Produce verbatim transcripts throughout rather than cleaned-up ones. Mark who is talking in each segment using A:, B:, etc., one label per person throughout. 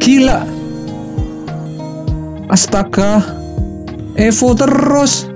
A: Gila. Astaga. Evo terus.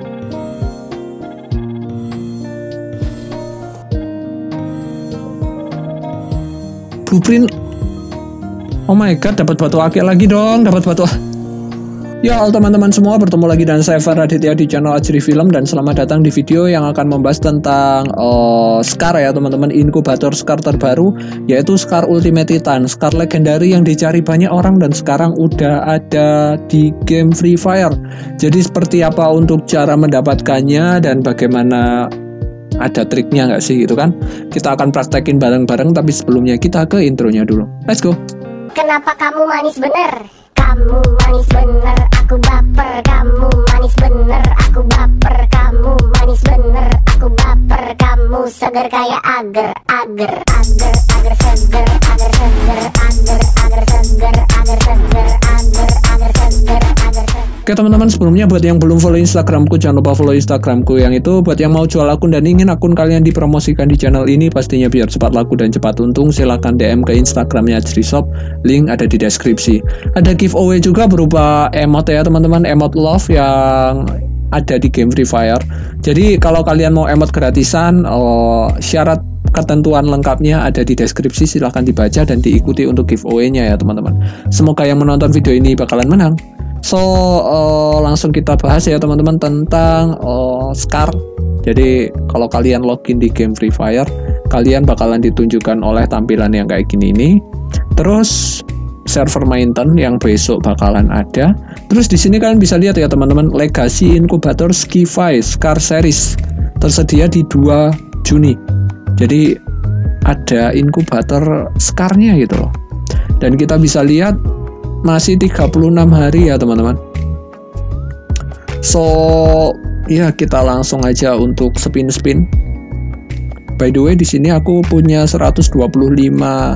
A: Blueprint. Oh my god, dapat batu akik lagi dong, dapat batu. Ya, halo teman-teman semua, bertemu lagi dengan saya Far Raditya di channel Ajri Film, dan selamat datang di video yang akan membahas tentang uh, Scar ya teman-teman, inkubator Scar terbaru, yaitu Scar Ultimate Titan, Scar legendary yang dicari banyak orang dan sekarang udah ada di game Free Fire. Jadi seperti apa untuk cara mendapatkannya dan bagaimana, ada triknya nggak sih gitu kan? Kita akan praktekin bareng-bareng, tapi sebelumnya kita ke intronya dulu. Let's go.
B: Kenapa kamu manis bener? Kamu manis bener, aku baper. Kamu manis bener, aku baper. Kamu manis bener, aku baper. Kamu seger kayak agar, agar, agar, agar seger, agar seger, agar, agar seger, agar seger, agar, agar seger, agar seger.
A: Oke teman-teman, sebelumnya buat yang belum follow Instagramku, jangan lupa follow Instagramku yang itu. Buat yang mau jual akun dan ingin akun kalian dipromosikan di channel ini, pastinya biar cepat laku dan cepat untung, silahkan D M ke Instagramnya Ajri Shop, link ada di deskripsi. Ada giveaway juga berupa emote ya teman-teman, emote love yang ada di game Free Fire. Jadi kalau kalian mau emote gratisan, oh, syarat ketentuan lengkapnya ada di deskripsi, silahkan dibaca dan diikuti untuk giveaway-nya ya teman-teman. Semoga yang menonton video ini bakalan menang. So uh, langsung kita bahas ya teman-teman tentang uh, Scar. Jadi kalau kalian login di game Free Fire, kalian bakalan ditunjukkan oleh tampilan yang kayak gini ini. Terus server maintain yang besok bakalan ada. Terus di sini kalian bisa lihat ya teman-teman, Legacy Incubator Skify Scar Series tersedia di dua Juni. Jadi ada inkubator Scar-nya gitu loh. Dan kita bisa lihat masih tiga puluh enam hari ya teman-teman. So ya kita langsung aja untuk spin-spin. By the way di sini aku punya seratus dua puluh lima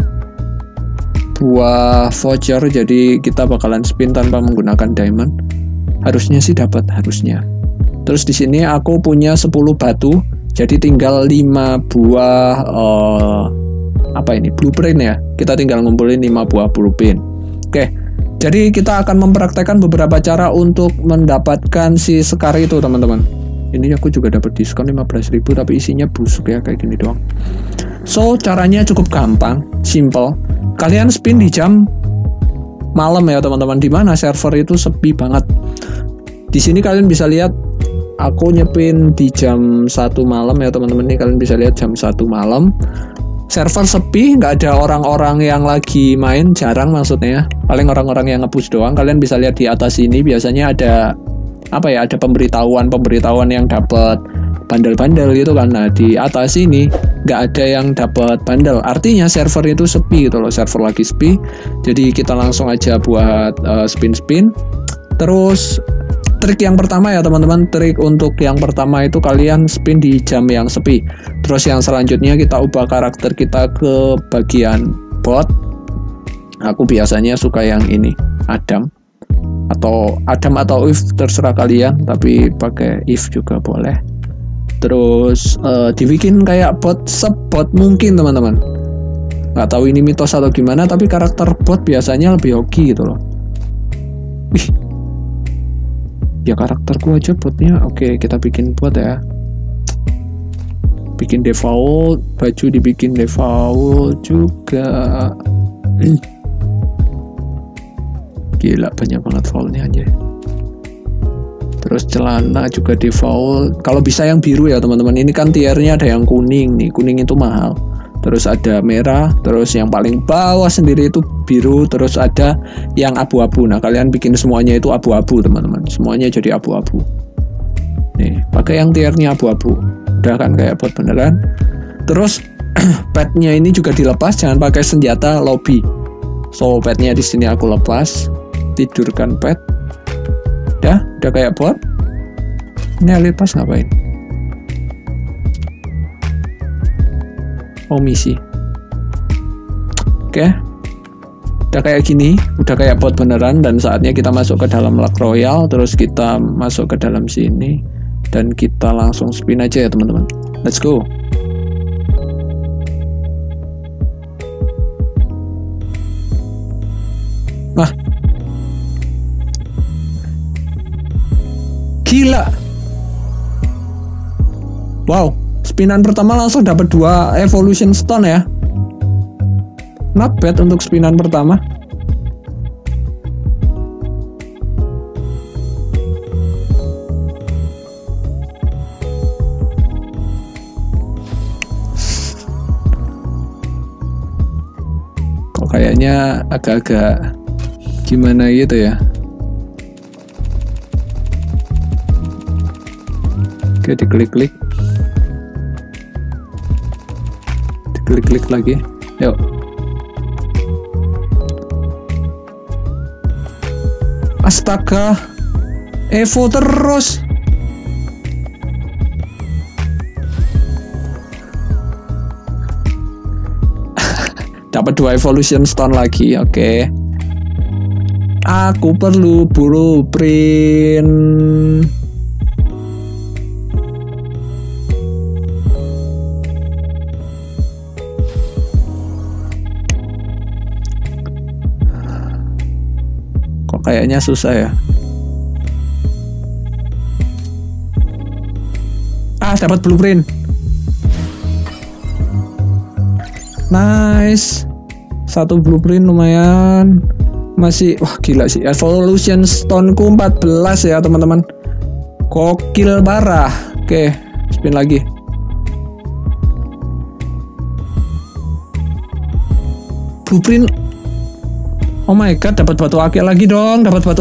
A: buah voucher, jadi kita bakalan spin tanpa menggunakan diamond. Harusnya sih dapat, harusnya. Terus di sini aku punya sepuluh batu, jadi tinggal lima buah uh, apa ini? Blueprint ya. Kita tinggal ngumpulin lima buah blueprint. Oke. Jadi kita akan mempraktekkan beberapa cara untuk mendapatkan si Scar itu teman-teman. Ini aku juga dapat diskon lima belas ribu, tapi isinya busuk ya kayak gini doang. So caranya cukup gampang, simple. Kalian spin di jam malam ya teman-teman, di mana server itu sepi banget. Di sini kalian bisa lihat aku nyepin di jam satu malam ya teman-teman. Ini kalian bisa lihat jam satu malam. Server sepi, nggak ada orang-orang yang lagi main, jarang maksudnya. Paling orang-orang yang nge-push doang. Kalian bisa lihat di atas ini biasanya ada apa ya? Ada pemberitahuan-pemberitahuan yang dapat bundle-bundle gitu kan. Nah, di atas ini nggak ada yang dapat bundle. Artinya server itu sepi gitu loh. Server lagi sepi. Jadi kita langsung aja buat uh, spin-spin. Terus trik yang pertama ya teman-teman, trik untuk yang pertama itu kalian spin di jam yang sepi. Terus yang selanjutnya kita ubah karakter kita ke bagian bot. Aku biasanya suka yang ini, Adam atau Adam atau If, terserah kalian, tapi pakai If juga boleh. Terus uh, dibikin kayak bot sebot mungkin teman-teman. Nggak tahu ini mitos atau gimana, tapi karakter bot biasanya lebih hoki gitu loh. Wih, ya karakterku aja botnya. Oke, kita bikin bot ya. Bikin default, baju dibikin default juga. Gila banyak banget foulnya aja. Terus celana juga default. Kalau bisa yang biru ya teman-teman. Ini kan tiernya ada yang kuning nih. Kuning itu mahal. Terus ada merah, terus yang paling bawah sendiri itu biru, terus ada yang abu-abu. Nah, kalian bikin semuanya itu abu-abu, teman-teman. Semuanya jadi abu-abu. Nih, pakai yang tiernya abu-abu. Udah kan kayak bot beneran. Terus petnya ini juga dilepas, jangan pakai senjata lobby. So, petnya di sini aku lepas. Tidurkan pet. Udah, udah kayak bot. Ini lepas ngapain? Oh, misi. Oke. Udah kayak gini, udah kayak bot beneran, dan saatnya kita masuk ke dalam Luck Royale. Terus kita masuk ke dalam sini dan kita langsung spin aja ya teman-teman. Let's go. Nah, Gila. Wow, spinan pertama langsung dapat dua evolution stone ya. Not bad untuk spinan pertama. Kok kayaknya agak-agak gimana gitu ya. Oke, diklik-klik. Diklik-klik lagi. Yuk. Astaga. Evo terus. Dapat dua evolution stone lagi. Oke. Aku perlu blueprint. Kayaknya susah ya. Ah, dapat blueprint. Nice. Satu blueprint lumayan. Masih, wah gila sih. Evolution stone ku empat belas ya, teman-teman. Gokil parah. Oke, spin lagi. Blueprint. Oh my god, dapat batu akik lagi dong, dapat batu.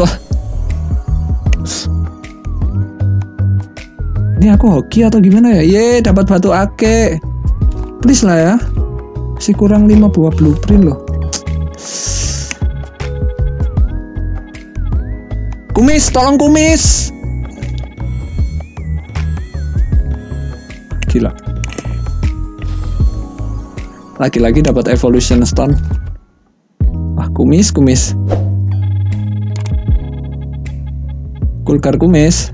A: Ini aku hoki atau gimana ya? Ye, dapat batu akik. Please lah ya. Masih kurang lima buah blueprint loh. Kumis, tolong kumis. Gila. Lagi-lagi dapat evolution stone. Kumis, kumis. Kulkar kumis.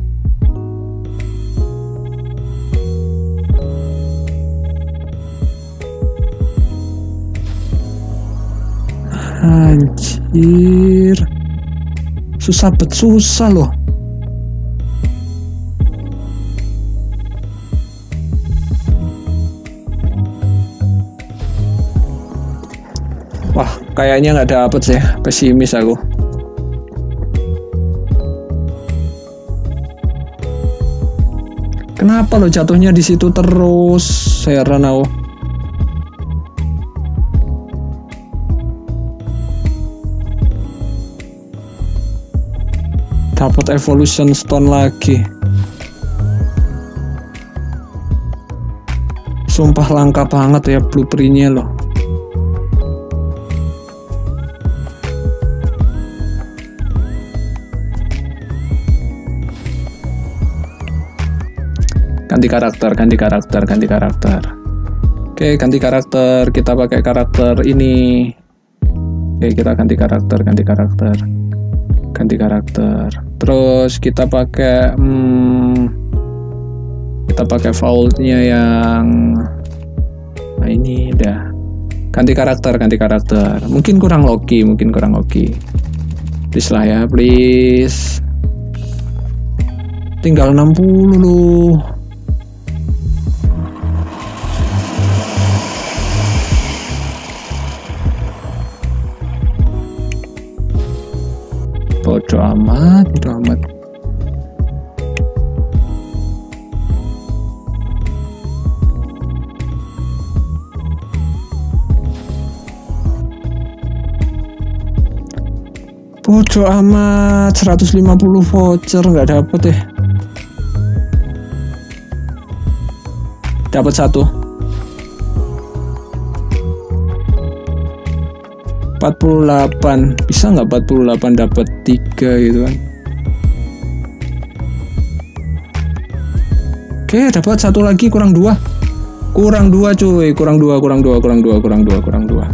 A: Anjir. Susah bet susah loh. Wah, kayaknya nggak dapet sih, pesimis aku. Kenapa lo jatuhnya di situ terus? Heran aku. Dapat evolution stone lagi. Sumpah langka banget ya blueprintnya loh. Ganti karakter, ganti karakter, ganti karakter. Oke, ganti karakter. Kita pakai karakter ini. Oke, kita ganti karakter, ganti karakter, ganti karakter. Terus kita pakai, hmm, kita pakai vaultnya yang, nah ini udah. Ganti karakter, ganti karakter. Mungkin kurang Loki, mungkin kurang Loki. Please lah ya, please. Tinggal enam puluh loh. Bodoh amat, bodoh amat. Bodoh amat, seratus lima puluh voucher nggak dapet ya. Dapat satu. empat puluh delapan, bisa nggak empat puluh delapan dapat tiga gitu kan? Oke, dapat satu lagi, kurang dua, kurang dua cuy, kurang dua, kurang dua, kurang dua, kurang dua, kurang dua.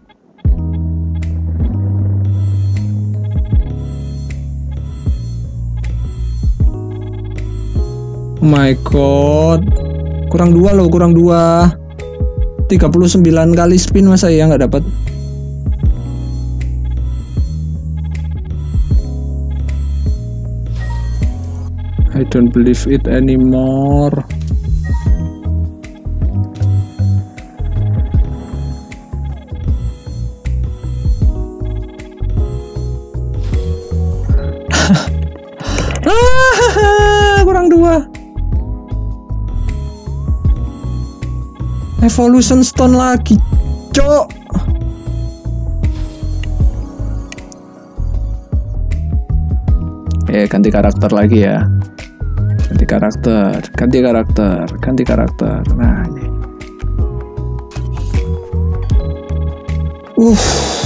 A: Oh my god, kurang dua loh, kurang dua. tiga puluh sembilan kali spin masa ya nggak dapat? I don't believe it anymore. Kurang dua. Evolution Stone lagi, cok. Eh, ganti karakter lagi ya. Ganti karakter, ganti karakter, ganti karakter. Nah, ini. Uh.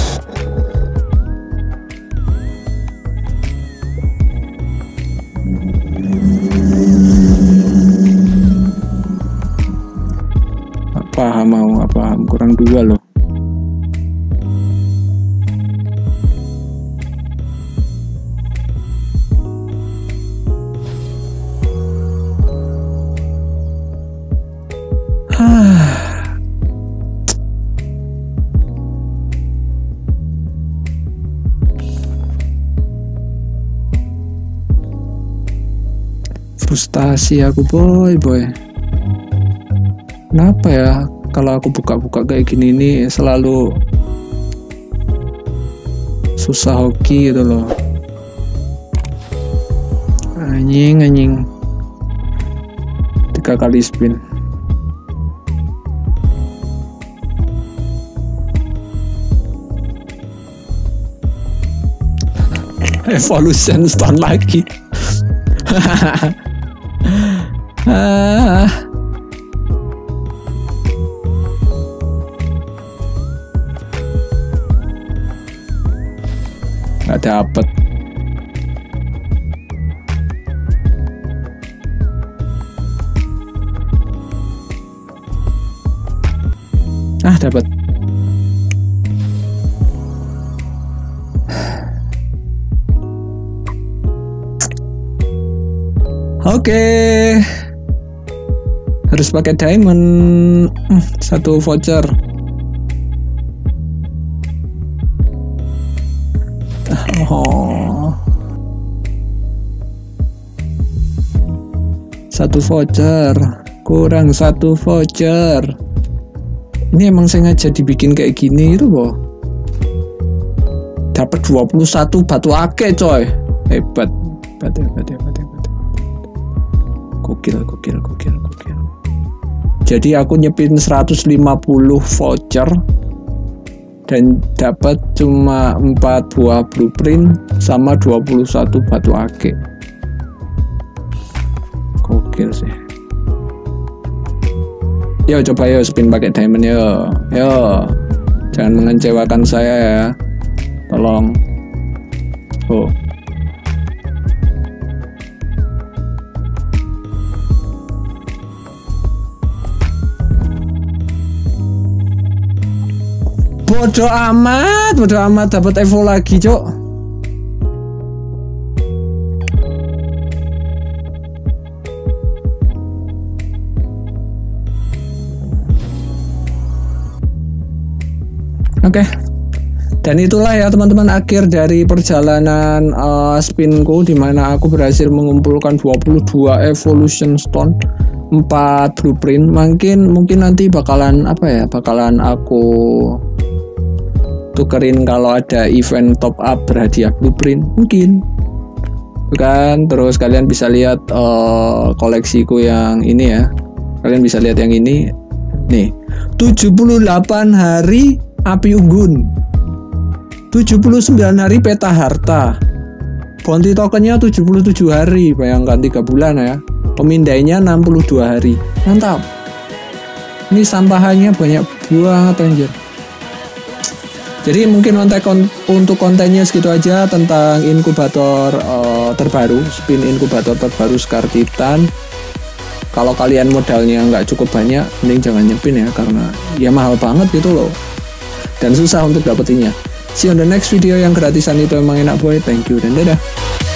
A: Paham mau apa paham, kurang dua loh. Frustasi aku boy boy. Kenapa ya kalau aku buka-buka kayak gini nih selalu susah hoki gitu loh. Anjing anjing. Tiga kali spin. Evolution Stone lagi. Ah. Nggak dapet. Ah, dapat. Oke, okay. Harus pakai diamond. Satu voucher. Oh, satu voucher, kurang satu voucher. Ini emang sengaja dibikin kayak gini itu boh. Dapat dua puluh satu batu ake coy. Hebat, hebat, hebat, hebat, hebat. Gokil, gokil, gokil, gokil. Jadi aku nyepin seratus lima puluh voucher dan dapat cuma empat buah blueprint sama dua puluh satu batu ake. Gokil sih. Yo coba yo spin pakai diamond yo. Yo. Jangan mengecewakan saya ya. Tolong. Oh. Bodoh amat, bodoh amat dapat Evo lagi, cok. Oke. Okay. Dan itulah ya teman-teman akhir dari perjalanan uh, spinku, dimana aku berhasil mengumpulkan dua puluh dua Evolution Stone, empat blueprint. Mungkin mungkin nanti bakalan apa ya? Bakalan aku tukerin kalau ada event top up berhadiah blueprint mungkin. Bukan, terus kalian bisa lihat uh, koleksiku yang ini ya. Kalian bisa lihat yang ini. Nih, tujuh puluh delapan hari api unggun, tujuh puluh sembilan hari peta harta, bounty tokennya tujuh puluh tujuh hari, bayangkan tiga bulan ya, pemindainya enam puluh dua hari, mantap. Ini sampahannya banyak banget anjir. Jadi mungkin untuk kontennya segitu aja tentang inkubator uh, terbaru, spin inkubator terbaru Scar Titan. Kalau kalian modalnya nggak cukup banyak, mending jangan nyepin ya, karena ya mahal banget gitu loh. Dan susah untuk dapetinnya. See you on the next video yang gratisan itu emang enak boy. Thank you dan dadah.